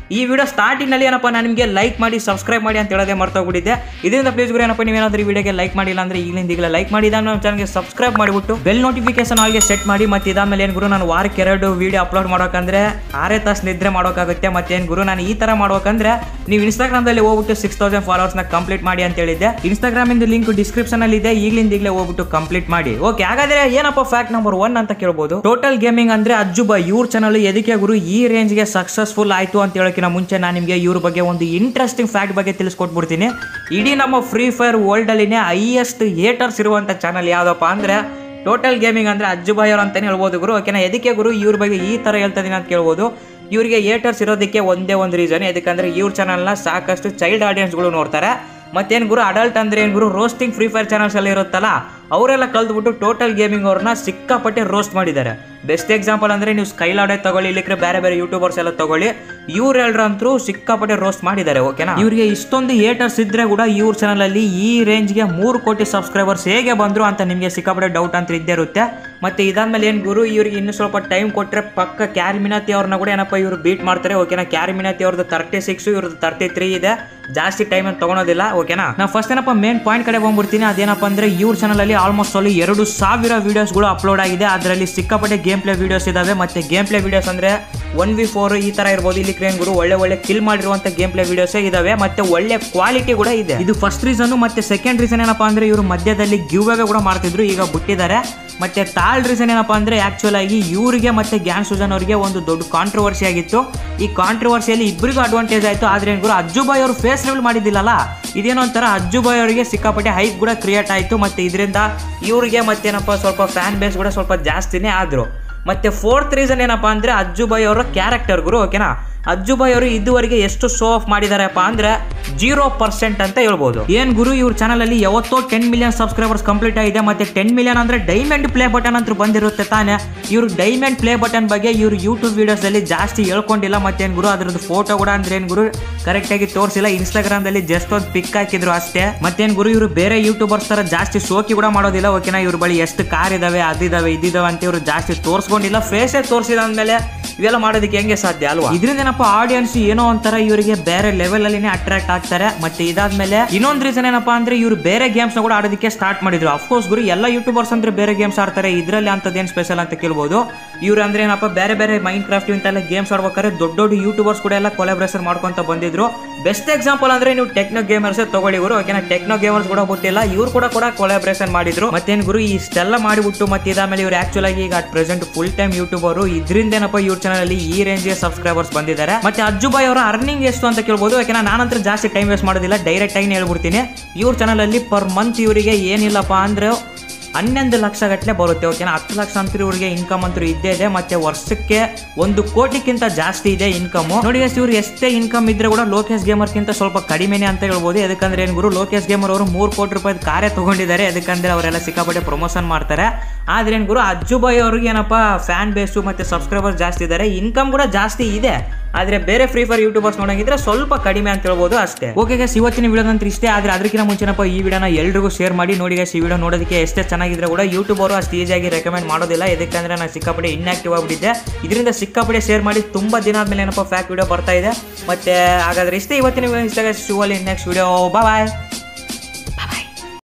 ಈ ವಿಡಿಯೋ ಸ್ಟಾರ್ಟಿಂಗ್ ನಲ್ಲಿ ಏನಪ್ಪ ನಾನು ನಿಮಗೆ ಲೈಕ್ ಮಾಡಿ ಸಬ್ಸ್ಕ್ರೈಬ್ ಮಾಡಿ ಅಂತ ಹೇಳೋದೇ ಮರ್ತೋಗ್ಬಿಟ್ಟಿದ್ದೆ. ಇದರಿಂದ ಪ್ಲೀಸ್ ಗುರು ಏನಪ್ಪ ನೀವೇನಾದ್ರೂ ಈ ವಿಡಿಯೋಗೆ ಲೈಕ್ ಮಾಡಿಲ್ಲ ಅಂದ್ರೆ ಈಗಲಿಂದ ಈಗಲೇ ಲೈಕ್ ಮಾಡಿ ನಮ್ಮ ಚಾನಲ್ಗೆ ಸಬ್ಸ್ಕ್ರೈಬ್ ಮಾಡಿಬಿಟ್ಟು ಬೆಲ್ ನೋಟಿಫಿಕೇಶನ್ ಆಲ್ಗೆ ಸೆಟ್ ಮಾಡಿ. ಮತ್ತೆ ಇದಾದ್ಮೇಲೆ ಏನು ಗುರು ನಾನು ವಾರಕ್ಕೆ ಎರಡು ವಿಡಿಯೋ ಅಪ್ಲೋಡ್ ಮಾಡೋಕಂದ್ರೆ ಆರೇ ತಾಸು ನಿದ್ರೆ ಮಾಡೋಕ್ಕಾಗುತ್ತೆ. ಮತ್ತೆ ಏನು ಗುರು ನಾನು ಈ ತರ ಮಾಡ್ಬೇಕಂದ್ರೆ ನೀವು ಇನ್ಸ್ಟಾಗ್ರಾಮ್ದಲ್ಲಿ ಹೋಗ್ಬಿಟ್ಟು ಸಿಕ್ಸ್ ತೌಸಂಡ್ ಫಾಲೋವರ್ಸ್ನ ಕಂಪ್ಲೀಟ್ ಮಾಡಿ ಅಂತ ಹೇಳಿದ್ದೆ. ಇನ್ಸ್ಟಾಗ್ರಾಮ್ ಇಂದ ಲಿಂಕ್ ಡಿಸ್ಕ್ರಿಪ್ಷನ್ ಅಲ್ಲಿ ಇದೆ, ಈಗಲಿಂದ ಈಗಲೇ ಹೋಗ್ಬಿಟ್ಟು ಕಂಪ್ಲೀಟ್ ಮಾಡಿ. ಓಕೆ, ಹಾಗಾದ್ರೆ ಏನಪ್ಪ ಫ್ಯಾಕ್ಟ್ ನಂಬರ್ ಒನ್ ಅಂತ ಕೇಳ್ಬೋದು. ಟೋಟಲ್ ಗೇಮಿಂಗ್ ಅಂದ್ರೆ ಅಜ್ಜು ಬಾಯ್ ಇವ್ರ ಚಾನಲ್ ಎದಕ್ಕೆ ಗುರು ಈ ರೇಂಜ್ ಗೆ ಸಕ್ಸಸ್ಫುಲ್ ಆಯ್ತು ಅಂತ ಹೇಳೋಕಿನ ಮುಂಚೆ ನಾನು ನಿಮಗೆ ಇವ್ರ ಬಗ್ಗೆ ಒಂದು ಇಂಟ್ರೆಸ್ಟಿಂಗ್ ಫ್ಯಾಕ್ಟ್ ಬಗ್ಗೆ ತಿಳಿಸ್ಕೊಟ್ಬಿಡ್ತೀನಿ. ಇಡೀ ನಮ್ಮ ಫ್ರೀ ಫೈರ್ ವರ್ಲ್ಡ್ ಅಲ್ಲಿನೇ ಹೈಯೆಸ್ಟ್ ಹೇಟರ್ಸ್ ಇರುವಂತ ಚಾನಲ್ ಯಾವ್ದಪ್ಪ ಅಂದ್ರೆ ಟೋಟಲ್ ಗೇಮಿಂಗ್ ಅಂದ್ರೆ ಅಜ್ಜು ಬಾಯ್ ಅವ್ರು ಅಂತಾನೆ ಹೇಳ್ಬೋದು ಗುರು. ಓಕೆನಾ, ಎದಕ್ಕೆ ಗುರು ಇವ್ರ ಬಗ್ಗೆ ಈ ತರ ಹೇಳ್ತಾ ಇದೀನಿ ಅಂತ ಕೇಳ್ಬೋದು. ಇವರಿಗೆ ಹೇಟರ್ಸ್ ಇರೋದಕ್ಕೆ ಒಂದೇ ಒಂದು ರೀಸನ್, ಯಾಕಂದ್ರೆ ಇವ್ರ ಚಾನಲ್ನ ಸಾಕಷ್ಟು ಚೈಲ್ಡ್ ಆಡಿಯನ್ಸ್ಗಳು ನೋಡ್ತಾರೆ. ಮತ್ತೇನು ಗುರು ಅಡಲ್ಟ್ ಅಂದ್ರೆ ಏನು ಗುರು ರೋಸ್ಟಿಂಗ್ ಫ್ರೀ ಫೈರ್ ಚಾನಲ್ಸ್ ಎಲ್ಲ ಇರುತ್ತಲ್ಲ ಅವರೆಲ್ಲ ಕಲ್ತ್ಬಿಟ್ಟು ಟೋಟಲ್ ಗೇಮಿಂಗ್ ಅವ್ರನ್ನ ಸಿಕ್ಕಾಪಟ್ಟೆ ರೋಸ್ಟ್ ಮಾಡಿದ್ದಾರೆ. ಬೆಸ್ಟ್ ಎಕ್ಸಾಂಪಲ್ ಅಂದ್ರೆ ನೀವು ಸ್ಕೈಲಾಡೆ ತಗೊಳ್ಳಿ, ಇಲ್ಲಿಕ್ರೆ ಬೇರೆ ಬೇರೆ ಯೂಟ್ಯೂಬರ್ಸ್ ಎಲ್ಲ ತಗೊಳ್ಳಿ, ಇವ್ರ ಎಲ್ಲರಂತರೂ ಸಿಕ್ಕಾಪಟ್ಟೆ ರೋಸ್ಟ್ ಮಾಡಿದ್ದಾರೆ. ಓಕೆನಾ, ಇವರಿಗೆ ಇಷ್ಟೊಂದು ಹೇಟರ್ಸ್ ಇದ್ರೆ ಕೂಡ ಇವ್ರ ಚಾನಲ್ ಅಲ್ಲಿ ಈ ರೇಂಜ್ಗೆ ಮೂರು ಕೋಟಿ ಸಬ್ಸ್ಕ್ರೈಬರ್ಸ್ ಹೇಗೆ ಬಂದ್ರು ಅಂತ ನಿಮಗೆ ಸಿಕ್ಕಾಪಟ್ಟೆ ಡೌಟ್ ಅಂತ ಇದ್ದೇ ಇರುತ್ತೆ. ಮತ್ತೆ ಇದಾದ್ಮೇಲೆ ಏನು ಗುರು ಇವ್ರಿಗೆ ಇನ್ನು ಸ್ವಲ್ಪ ಟೈಮ್ ಕೊಟ್ಟರೆ ಪಕ್ಕ ಕ್ಯಾರಿ ಮಿನಾತಿ ಅವ್ರನ್ನ ಕೂಡ ಏನಪ್ಪ ಇವರು ಬೀಟ್ ಮಾಡ್ತಾರೆ. ಓಕೆನಾ, ಕ್ಯಾರಿ ಮಿನಾತಿ ಅವ್ರದ್ದು ತರ್ಟಿ ಸಿಕ್ಸ್ ಇವ್ರದ್ದು ತರ್ಟಿ ತ್ರೀ ಇದೆ, ಜಾಸ್ತಿ ಟೈಮ್ ಅಂತ ತಗೊಳೋದಿಲ್ಲ. ಓಕೆನಾ, ನಾವು ಫಸ್ಟ್ ಏನಪ್ಪ ಮೇನ್ ಪಾಯಿಂಟ್ ಕಡೆ ಬಂದ್ಬಿಡ್ತೀನಿ. ಅದೇನಪ್ಪ ಅಂದ್ರೆ ಇವ್ರ ಚಾನಲ್ ಅಲ್ಲಿ ಆಲ್ಮೋಸ್ಟ್ ಅಲ್ಲಿ ಎರಡು ಸಾವಿರ ವಿಡಿಯೋಸ್ಗಳು ಅಪ್ಲೋಡ್ ಆಗಿದೆ. ಅದರಲ್ಲಿ ಸಿಕ್ಕಾಪಟ್ಟೆ ಗೇಮ್ ಪ್ಲೇ ವಿಡಿಯೋಸ್ ಇದಾವೆ. ಮತ್ತೆ ಗೇಮ್ ಪ್ಲೇ ವಿಡಿಯೋಸ್ ಅಂದ್ರೆ ಒನ್ ವಿ ಫೋರ್ ಈ ತರ ಇರ್ಬೋದು. ಇಲ್ಲಿ ಕ್ರೇನ್ ಗುರು ಒಳ್ಳೆ ಒಳ್ಳೆ ಕಿಲ್ ಮಾಡಿರುವಂತ ಗೇಮ್ ಪ್ಲೇ ವಿಡಿಯೋಸ್ ಇದಾವೆ. ಮತ್ತೆ ಒಳ್ಳೆ ಕ್ವಾಲಿಟಿ ಕೂಡ ಇದೆ. ಇದು ಫಸ್ಟ್ ರೀಸನ್. ಮತ್ತೆ ಸೆಕೆಂಡ್ ರೀಸನ್ ಏನಪ್ಪಾ ಅಂದ್ರೆ ಇವರು ಮಧ್ಯದಲ್ಲಿ ಗಿವ್ ಅವೇ ಕೂಡ ಮಾಡ್ತಿದ್ರು, ಈಗ ಬಿಟ್ಟಿದ್ದಾರೆ. ಮತ್ತೆ ಥರ್ಡ್ ರೀಸನ್ ಏನಪ್ಪಾ ಅಂದ್ರೆ ಆಕ್ಚುಲ್ ಆಗಿ ಇವರಿಗೆ ಮತ್ತೆ ಗ್ಯಾನ್ ಸುಜನ್ ಅವರಿಗೆ ಒಂದು ದೊಡ್ಡ ಕಾಂಟ್ರವರ್ಸಿ ಆಗಿತ್ತು. ಈ ಕಾಂಟ್ರವರ್ಸಿಯಲ್ಲಿ ಇಬ್ಬರಿಗೂ ಅಡ್ವಾಂಟೇಜ್ ಆಯ್ತು. ಆದ್ರೆ ಏನು ಗುರು ಅಜ್ಜು ಬಾಯ್ ಅವರು ಫೇಸ್ ರಿವೀಲ್ ಮಾಡಿದ್ದಿಲ್ಲಲ್ಲ, ಇದೇನೋ ಒಂಥರ ಅಜ್ಜು ಬಾಯ್ ಅವರಿಗೆ ಸಿಕ್ಕಾಪಟ್ಟೆ ಹೈಪ್ ಕೂಡ ಕ್ರಿಯೇಟ್ ಆಯಿತು. ಮತ್ತೆ ಇದರಿಂದ ಇವರಿಗೆ ಮತ್ತೇನಪ್ಪ ಸ್ವಲ್ಪ ಫ್ಯಾನ್ ಬೇಸ್ ಕೂಡ ಸ್ವಲ್ಪ ಜಾಸ್ತಿನೇ ಆದ್ರು. ಮತ್ತೆ ಫೋರ್ತ್ ರೀಸನ್ ಏನಪ್ಪಾ ಅಂದ್ರೆ ಅಜ್ಜು ಬಾಯ್ ಅವರ ಕ್ಯಾರೆಕ್ಟರ್ ಗುರು. ಓಕೆನಾ, ಅಜ್ಜು ಬಾಯ್ ಅವರು ಇದುವರೆಗೆ ಎಷ್ಟು ಶೋ ಆಫ್ ಮಾಡಿದಾರಪ್ಪ ಅಂದ್ರೆ ಜೀರೋ ಪರ್ಸೆಂಟ್ ಅಂತ ಹೇಳ್ಬೋದು. ಏನ್ ಗುರು ಇವ್ರ ಚಾನಲ್ ಅಲ್ಲಿ ಯಾವತ್ತೋ ಟೆನ್ ಮಿಲಿಯನ್ ಸಬ್ಸ್ಕ್ರೈಬರ್ಸ್ ಕಂಪ್ಲೀಟ್ ಆಗಿದೆ. ಮತ್ತೆ ಟೆನ್ ಮಿಲಿಯನ್ ಅಂದ್ರೆ ಡೈಮಂಡ್ ಪ್ಲೇ ಬಟನ್ ಅಂತ ಬಂದಿರುತ್ತೆ ತಾನೆ. ಇವ್ರು ಡೈಮಂಡ್ ಪ್ಲೇ ಬಟನ್ ಬಗ್ಗೆ ಇವ್ರು ಯೂಟ್ಯೂಬ್ ವಿಡಿಯೋಸ್ ಅಲ್ಲಿ ಜಾಸ್ತಿ ಹೇಳ್ಕೊಂಡಿಲ್ಲ. ಮತ್ತೇನ್ ಗುರು ಅದ್ರದ್ದು ಫೋಟೋ ಕೂಡ ಅಂದ್ರೆ ಏನ್ ಗುರು ಕರೆಕ್ಟ್ ಆಗಿ ತೋರಿಸಿಲ್ಲ. ಇನ್ಸ್ಟಾಗ್ರಾಮ್ ದಲ್ಲಿ ಜಸ್ಟ್ ಒಂದು ಪಿಕ್ ಹಾಕಿದ್ರು ಅಷ್ಟೇ. ಮತ್ತೇನ್ ಗುರು ಇವರು ಬೇರೆ ಯೂಟ್ಯೂಬರ್ಸ್ ತರ ಜಾಸ್ತಿ ಶೋಕಿ ಕೂಡ ಮಾಡೋದಿಲ್ಲ. ಓಕೆನಾ, ಇವ್ರ ಬಳಿ ಎಷ್ಟು ಕಾರ್ ಇದಾವೆ ಅದಿದಾವೆ ಇದಿದಾವೆ ಅಂತ ಇವರು ಜಾಸ್ತಿ ತೋರಿಸ್ಕೊಂಡಿಲ್ಲ. ಫೇಸೇ ತೋರಿಸಿದ ಅಂದ್ಮೇಲೆ ಇವೆಲ್ಲ ಮಾಡೋದಕ್ಕೆ ಹೆಂಗೆ ಸಾಧ್ಯ ಅಲ್ವಾ? ಇದರಿಂದ ಏನಪ್ಪ ಆಡಿಯನ್ಸ್ ಏನೋ ಒಂಥರ ಇವರಿಗೆ ಬೇರೆ ಲೆವೆಲ್ ಅಲ್ಲಿನೇ ಅಟ್ರಾಕ್ಟ್ ಆಗ್ತಾರೆ. ಮತ್ತೆ ಇದಾದ್ಮೇಲೆ ಇನ್ನೊಂದು ರೀಸನ್ ಏನಪ್ಪಾ ಅಂದ್ರೆ ಇವರು ಬೇರೆ ಗೇಮ್ಸ್ ಕೂಡ ಆಡೋದಕ್ಕೆ ಸ್ಟಾರ್ಟ್ ಮಾಡಿದ್ರು. ಅಫ್ಕೋರ್ಸ್ ಗುರು ಎಲ್ಲ ಯೂಟ್ಯೂಬರ್ಸ್ ಅಂದ್ರೆ ಬೇರೆ ಗೇಮ್ಸ್ ಆಡ್ತಾರೆ, ಇದರಲ್ಲಿ ಅಂತದೇನು ಸ್ಪೆಷಲ್ ಅಂತ ಕೇಳ್ಬೋದು. ಇವ್ರು ಅಂದ್ರೆ ಏನಪ್ಪ ಬೇರೆ ಬೇರೆ ಮೈಂಡ್ ಕ್ರಾಫ್ಟ್ ಇಂತೆಲ್ಲ ಗೇಮ್ಸ್ ಆಡ್ಬೇಕಾದ್ರೆ ದೊಡ್ಡ ದೊಡ್ಡ ಯೂಟ್ಯೂಬರ್ಸ್ ಕೂಡ ಎಲ್ಲ ಕೊಲಾಬ್ರೇಷನ್ ಮಾಡ್ಕೊಂತ ಬಂದಿದ್ರು. ಬೆಸ್ಟ್ ಎಕ್ಸಾಂಪಲ್ ಅಂದ್ರೆ ನೀವು ಟೆಕ್ನೋ ಗೇಮರ್ಸ್ ತಗೊಳ್ಳಿ ಗುರು. ಓಕೆನಾ, ಟೆಕ್ನೋ ಗೇಮರ್ಸ್ ಕೂಡ ಬಿಟ್ಟಿಲ್ಲ, ಇವ್ರು ಕೂಡ ಕೂಡ ಕೊಲಾಬ್ರೇಷನ್ ಮಾಡಿದ್ರು. ಮತ್ತೇನ್ ಗುರು ಇಷ್ಟೆಲ್ಲ ಮಾಡಿಬಿಟ್ಟು ಮತ್ತೆ ಇದಾದ್ಮೇಲೆ ಇವ್ರು ಆಕ್ಚುಲ್ ಆಗಿ ಈಗ at present full time YouTuber. ಇದರಿಂದ ಏನಪ್ಪ ಇವ್ರ ಚಾನಲ್ ಅಲ್ಲಿ ಈ ರೇಂಜ್ ಸಬ್ಸ್ಕ್ರೈಬರ್ಸ್ ಬಂದಿದ್ದಾರೆ. ಮತ್ತೆ ಅಜ್ಜು ಬಾಯ್ ಅವರ ಅರ್ನಿಂಗ್ ಎಷ್ಟು ಅಂತ ಕೇಳ್ಬೋದು. ಯಾಕೆಂದ್ರೆ ನಾನಂತರ ಜಾಸ್ತಿ ಟೈಮ್ ವೇಸ್ಟ್ ಮಾಡೋದಿಲ್ಲ, ಡೈರೆಕ್ಟ್ ಆಗಿ ಹೇಳ್ಬಿಡ್ತೀನಿ. ಇವ್ರ ಚಾನಲ್ ಅಲ್ಲಿ ಪರ್ ಮಂತ್ ಇವರಿಗೆ ಏನಿಲ್ಲಪ್ಪ ಅಂದ್ರೆ ಹನ್ನೊಂದು ಲಕ್ಷ ಗಟ್ಟಲೆ ಬರುತ್ತೆ. ಓಕೆನಾ, ಹತ್ತು ಲಕ್ಷ ಅಂತ ಇವರಿಗೆ ಇನ್ಕಮ್ ಅಂತೂ ಇದ್ದೇ ಇದೆ. ಮತ್ತೆ ವರ್ಷಕ್ಕೆ ಒಂದು ಕೋಟಿಗಿಂತ ಜಾಸ್ತಿ ಇದೆ ಇನ್ಕಮ್. ನೋಡಿ ಇವ್ರು ಎಷ್ಟೇ ಇನ್ಕಮ್ ಇದ್ರೆ ಕೂಡ ಲೋಕೇಶ್ ಗೇಮರ್ಗಿಂತ ಸ್ವಲ್ಪ ಕಡಿಮೆನೆ ಅಂತ ಹೇಳ್ಬೋದು. ಯಾಕಂದ್ರೆ ಏನ್ ಗುರು ಲೋಕೇಶ್ ಗೇಮರ್ ಅವರು ಮೂರು ಕೋಟಿ ರೂಪಾಯಿ ಕಾರೇ ತಗೊಂಡಿದ್ದಾರೆ. ಯಾಕಂದ್ರೆ ಅವರೆಲ್ಲ ಸಿಕ್ಕಾಪಟ್ಟೆ ಪ್ರಮೋಷನ್ ಮಾಡ್ತಾರೆ. ಆದ್ರೆ ಏನ್ ಗುರು ಅಜ್ಜು ಬಾಯ್ ಅವ್ರಿಗೆ ಏನಪ್ಪಾ ಫ್ಯಾನ್ ಬೇಸು ಮತ್ತೆ ಸಬ್ಸ್ಕ್ರೈಬರ್ ಜಾಸ್ತಿ ಇದ್ದಾರೆ, ಇನ್ಕಮ್ ಕೂಡ ಜಾಸ್ತಿ ಇದೆ. ಆದ್ರೆ ಬೇರೆ ಫ್ರೀ ಫೈರ್ ಯೂಟ್ಯೂಬರ್ಸ್ ನೋಡಂಗಿದ್ರೆ ಸ್ವಲ್ಪ ಕಡಿಮೆ ಅಂತ ಹೇಳ್ಬೋದು ಅಷ್ಟೇ. ಓಕೆ ಗೈಸ್, ಇವತ್ತಿನ ವಿಡಿಯೋ ನಂತರ ಇಷ್ಟೇ. ಆದ್ರೆ ಅದಕ್ಕಿಂತ ಮುಂಚೆನಪ್ಪ ಈ ವಿಡಿಯೋನ ಎಲ್ರಿಗೂ ಶೇರ್ ಮಾಡಿ. ನೋಡಿ ಗೈಸ್, ಈ ವಿಡಿಯೋ ನೋಡೋದಕ್ಕೆ ಎಷ್ಟೇ ಚೆನ್ನಾಗಿದ್ರೆ ಕೂಡ ಯೂಟ್ಯೂಬ್ ಅವರು ಅಷ್ಟು ಈಸಿಯಾಗಿ ರೆಕಮೆಂಡ್ ಮಾಡೋದಿಲ್ಲ. ಯಾಕಂದ್ರೆ ನಾನು ಸಿಕ್ಕಾಪಟ್ಟೆ ಇನ್ಆಕ್ಟಿವ್ ಆಗಿಬಿಟ್ಟಿದ್ದೆ. ಇದರಿಂದ ಸಿಕ್ಕಾಪಟ್ಟೆ ಶೇರ್ ಮಾಡಿ ತುಂಬಾ ದಿನ ಆದ್ಮೇಲೆ ಏನಪ್ಪ ಫ್ಯಾಕ್ಟ್ ವಿಡಿಯೋ ಬರ್ತಾ ಇದೆ. ಮತ್ತೆ ಹಾಗಾದ್ರೆ ಇಷ್ಟೇ ಇವತ್ತಿನ ವಿಡಿಯೋ. ಇಷ್ಟ ಗೈಸ್, ನೆಕ್ಸ್ಟ್ ವಿಡಿಯೋ ಬಾಯ್.